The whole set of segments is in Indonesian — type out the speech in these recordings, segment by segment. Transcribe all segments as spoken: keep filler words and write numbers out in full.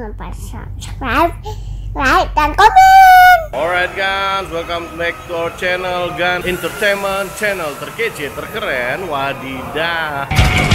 lupa subscribe, like, dan komen. Alright guys, welcome back to our channel Gun Entertainment Channel terkece, terkeren, wadidah.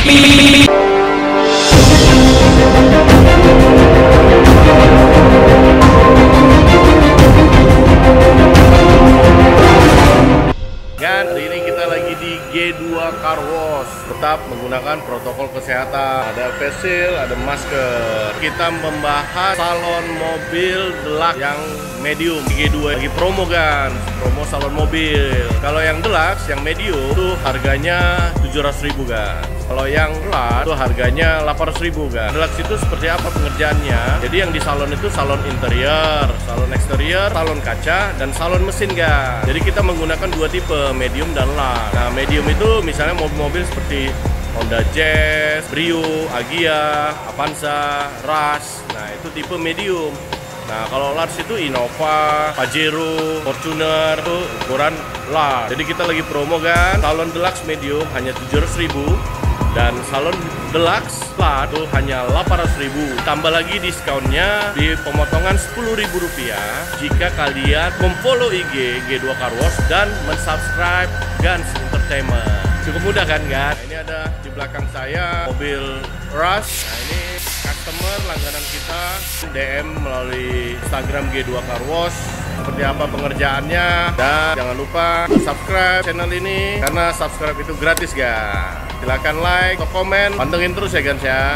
Kan hari ini kita lagi di G dua Car Wash. Tetap menggunakan protokol kesehatan. Ada face shield, ada masker. Kita membahas salon mobil deluxe yang medium. G dua lagi promo kan, promo salon mobil. Kalau yang deluxe, yang medium itu harganya tujuh ratus ribu kan. Kalau yang deluxe itu harganya delapan ratus ribu kan. Deluxe itu seperti apa pengerjaannya? Jadi yang di salon itu salon interior, salon eksterior, salon kaca, dan salon mesin kan. Jadi kita menggunakan dua tipe, medium dan large. Nah, medium itu misalnya mobil-mobil seperti Honda Jazz, Brio, Agya, Avanza, Rush. Nah, itu tipe medium. Nah, kalau large itu Innova, Pajero, Fortuner, itu ukuran large. Jadi kita lagi promo kan, salon deluxe medium hanya tujuh ratus ribu dan salon deluxe large itu hanya delapan ratus ribu. Tambah lagi diskonnya di pemotongan sepuluh ribu rupiah jika kalian memfollow I G G dua Car Wash dan mensubscribe Guns Entertainment. Cukup mudah kan guys? Nah, ini ada di belakang saya mobil Rush. Nah, ini customer langganan kita D M melalui Instagram G dua Car Wash. Seperti apa pengerjaannya, dan jangan lupa subscribe channel ini karena subscribe itu gratis guys. Silahkan like atau komen, pantengin terus ya guys ya.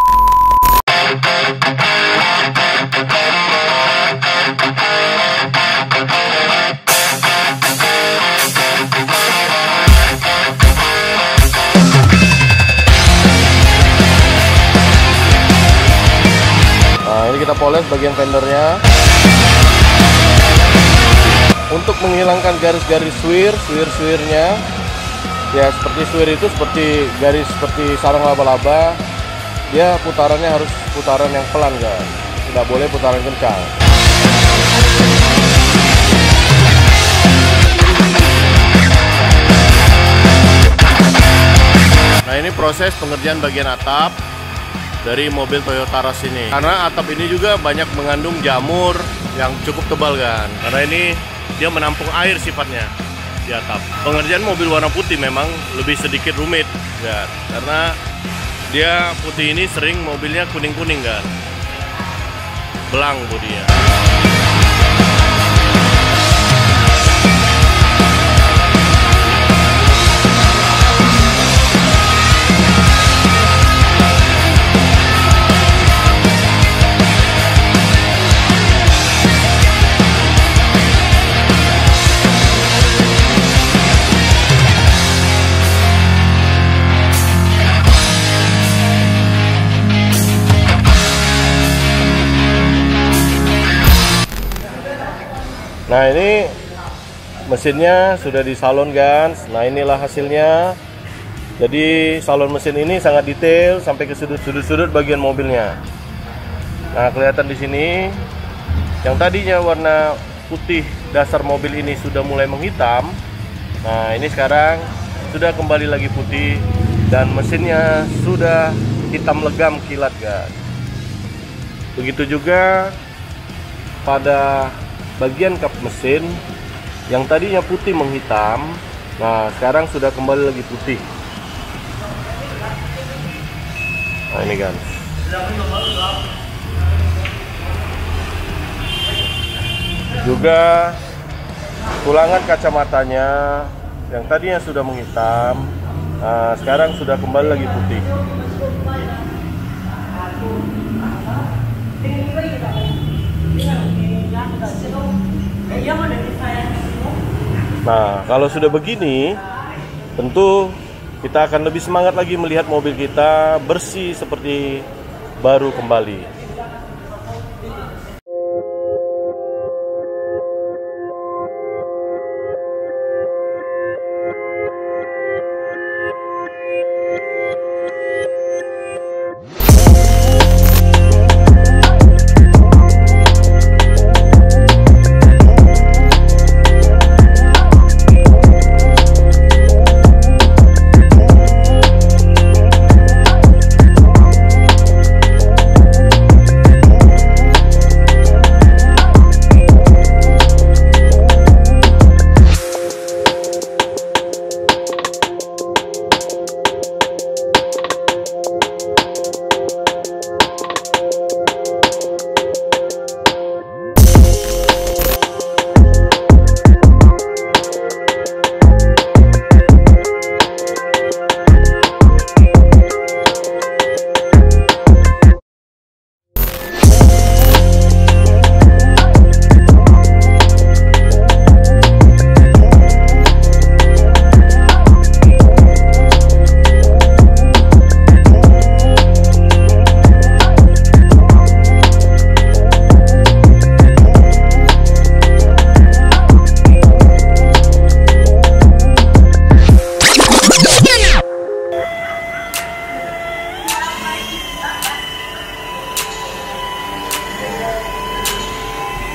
Nah, ini kita poles bagian fendernya untuk menghilangkan garis-garis swir, swir-swirnya. Ya, seperti swir itu seperti garis seperti sarang laba-laba. Dia putarannya harus putaran yang pelan guys, tidak boleh putaran kencang. Nah, ini proses pengerjaan bagian atap dari mobil Toyota Rush ini. Karena atap ini juga banyak mengandung jamur yang cukup tebal kan. Karena ini dia menampung air sifatnya di atap. Pengerjaan mobil warna putih memang lebih sedikit rumit kan. Karena dia putih ini sering mobilnya kuning-kuning kan. Belang bodinya. Nah, ini mesinnya sudah di salon guys. Nah, inilah hasilnya. Jadi salon mesin ini sangat detail sampai ke sudut-sudut bagian mobilnya. Nah, kelihatan di sini yang tadinya warna putih dasar mobil ini sudah mulai menghitam. Nah, ini sekarang sudah kembali lagi putih dan mesinnya sudah hitam legam kilat guys. Begitu juga pada bagian kap mesin yang tadinya putih menghitam. Nah, sekarang sudah kembali lagi putih. Nah, ini kan juga tulangan kacamatanya yang tadinya sudah menghitam. Nah, sekarang sudah kembali lagi putih. Nah, kalau sudah begini, tentu kita akan lebih semangat lagi melihat mobil kita bersih seperti baru kembali.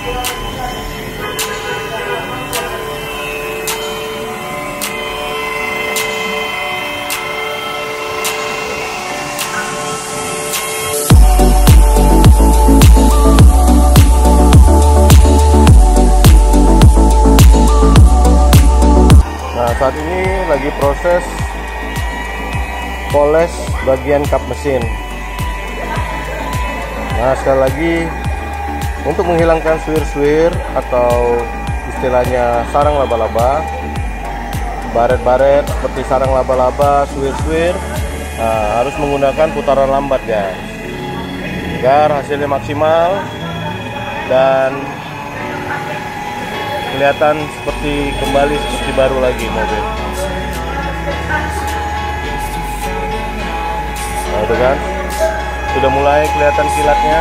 Saat ini lagi proses poles bagian kap mesin. Nah, sekali lagi untuk menghilangkan swir-swir atau istilahnya sarang laba-laba, baret-baret seperti sarang laba-laba, swir-swir, nah, harus menggunakan putaran lambat ya, agar hasilnya maksimal dan kelihatan seperti kembali seperti baru lagi mobil. Nah, itu kan sudah mulai kelihatan kilatnya.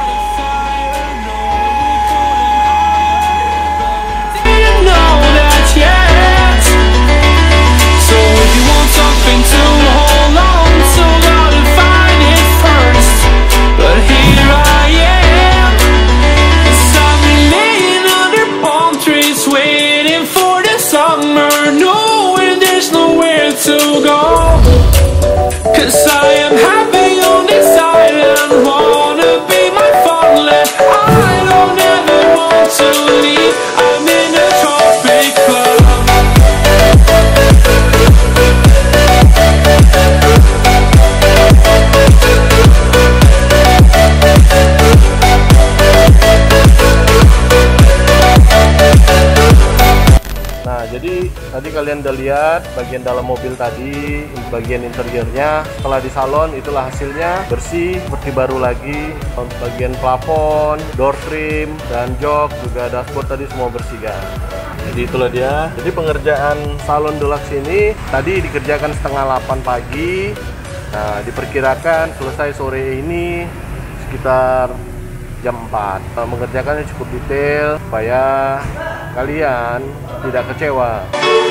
Tadi kalian udah lihat bagian dalam mobil tadi, bagian interiornya. Setelah di salon itulah hasilnya, bersih seperti baru lagi. Untuk bagian plafon, door trim, dan jok, juga dashboard tadi semua bersih kan. Jadi itulah dia. Jadi pengerjaan salon deluxe ini tadi dikerjakan setengah delapan pagi. Nah, diperkirakan selesai sore ini sekitar jam empat. Mengerjakannya cukup detail supaya kalian tidak kecewa.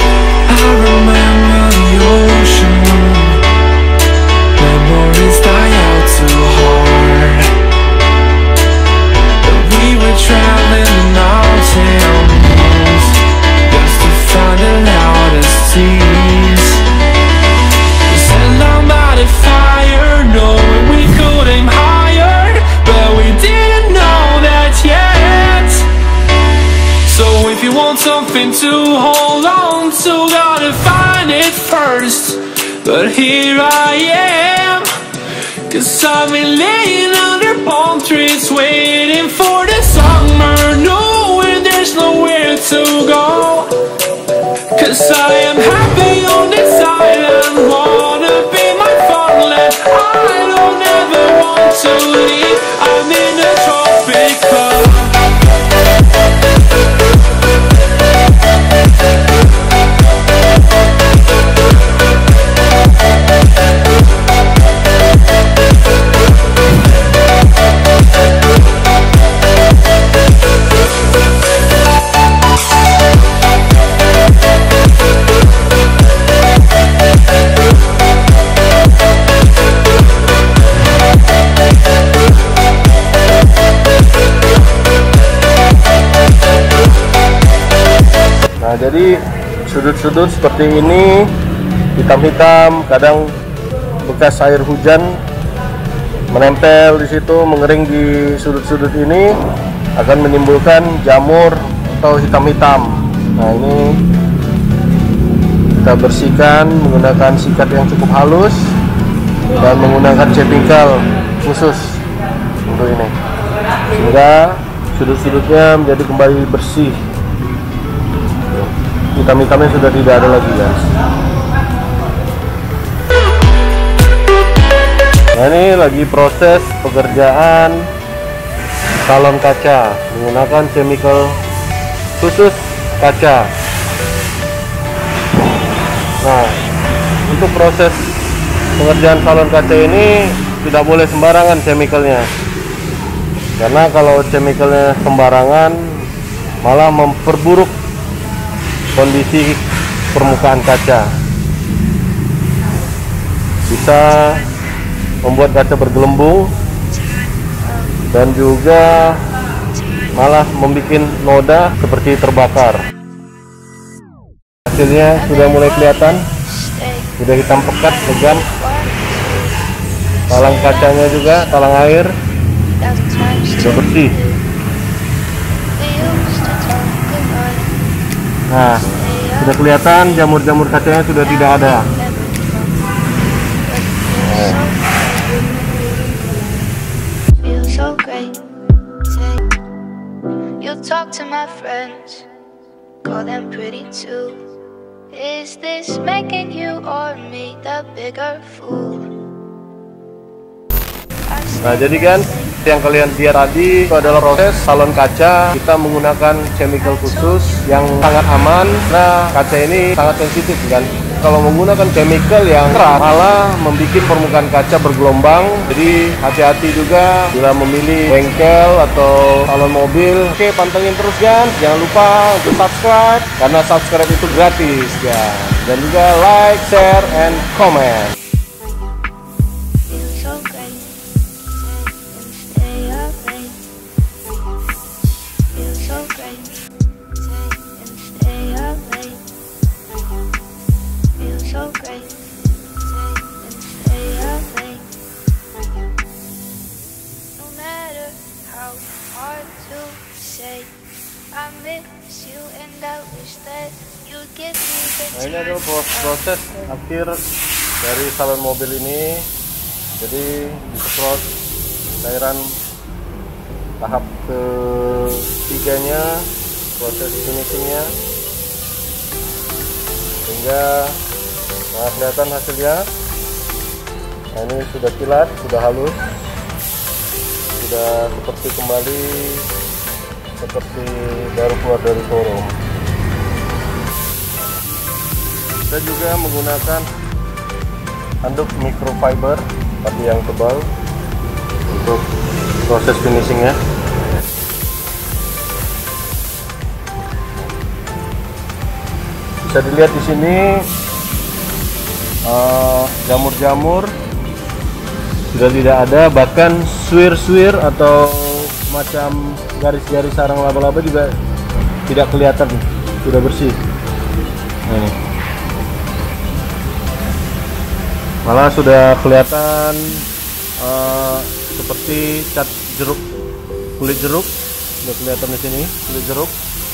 Something to hold on to, gotta find it first. But here I am, cause I've been laying under palm trees, waiting for the summer, knowing there's nowhere to go. Cause I am happy on this island, wanna be my farmland. I don't ever want to leave, I'm in a tropic club. Nah, jadi sudut-sudut seperti ini hitam-hitam, kadang bekas air hujan menempel di situ, mengering di sudut-sudut ini akan menimbulkan jamur atau hitam-hitam. Nah, ini kita bersihkan menggunakan sikat yang cukup halus dan menggunakan chemical khusus untuk ini, sehingga sudut-sudutnya menjadi kembali bersih. Hitam-hitamnya sudah tidak ada lagi, guys. Nah, ini lagi proses pekerjaan salon kaca menggunakan chemical khusus kaca. Nah, untuk proses pengerjaan salon kaca ini tidak boleh sembarangan chemicalnya, karena kalau chemicalnya sembarangan malah memperburuk kondisi permukaan kaca, bisa membuat kaca bergelembung dan juga malah membuat noda seperti terbakar. Hasilnya sudah mulai kelihatan, sudah hitam pekat, legam. Talang kacanya juga, talang air sudah bersih. Nah, sudah kelihatan jamur-jamur kacanya sudah tidak ada. Talk to my friends, call them pretty too. Is this making you or me the bigger fool? Nah, jadi kan yang kalian lihat tadi itu adalah proses salon kaca. Kita menggunakan chemical khusus yang sangat aman. Nah, kaca ini sangat sensitif kan. Kalau menggunakan chemical yang keras malah membuat permukaan kaca bergelombang. Jadi hati-hati juga bila memilih bengkel atau salon mobil. Oke, pantengin terus kan. Jangan lupa untuk subscribe karena subscribe itu gratis ya. Dan juga like, share, and comment. So great, stay and stay up late. No matter how hard to say, I miss you and I wish that you'd give me the Nah, ini adalah proses akhir dari salon mobil ini. Jadi disemprot cairan tahap ketiganya, proses finishingnya, sehingga nah, kelihatan hasilnya. Nah, ini sudah kilat, sudah halus, sudah seperti kembali seperti baru keluar dari showroom. Kita juga menggunakan handuk microfiber tapi yang tebal untuk proses finishingnya. Bisa dilihat di sini jamur-jamur uh, sudah tidak ada, bahkan suir-suir atau macam garis-garis sarang laba-laba juga tidak kelihatan, sudah bersih. Nah, ini malah sudah kelihatan uh, seperti cat jeruk, kulit jeruk sudah kelihatan di sini, kulit jeruk.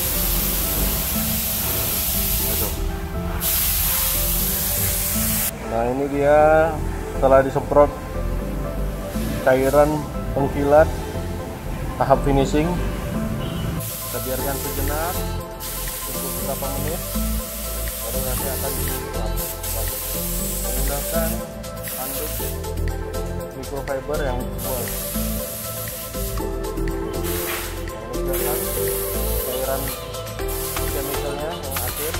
Nah, ini dia setelah disemprot cairan pengkilat tahap finishing. Kita biarkan sejenak untuk beberapa menit, baru nanti akan dilap menggunakan handuk microfiber yang tebal. Menggunakan cairan chemicalnya yang akhir.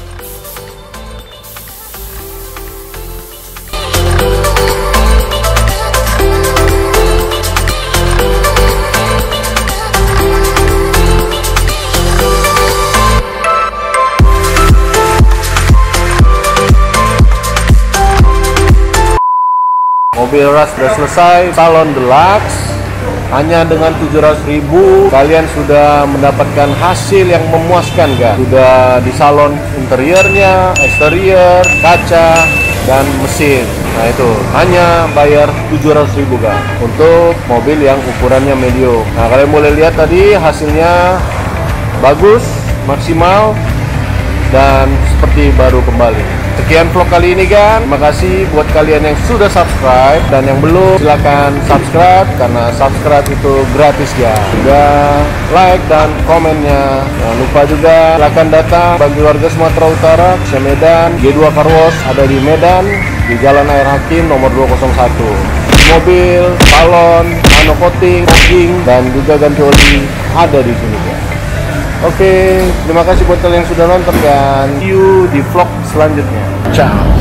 Mobil Rush sudah selesai, salon deluxe. Hanya dengan tujuh ratus ribu kalian sudah mendapatkan hasil yang memuaskan kan? Sudah di salon interiornya, eksterior, kaca, dan mesin. Nah, itu hanya bayar tujuh ratus ribu kan untuk mobil yang ukurannya medium. Nah, kalian boleh lihat tadi hasilnya bagus, maksimal, dan seperti baru kembali. Sekian vlog kali ini kan. Terima kasih buat kalian yang sudah subscribe, dan yang belum silahkan subscribe karena subscribe itu gratis ya. Juga like dan komennya. Jangan lupa juga silahkan datang bagi warga Sumatera Utara ke Medan. G dua Car Wash ada di Medan di Jalan Air Hakim nomor dua nol satu. Mobil, salon, nano coating, fogging, dan juga ganti oli ada di sini ya. Oke, terima kasih buat kalian yang sudah nonton dan see you di vlog selanjutnya. Ciao.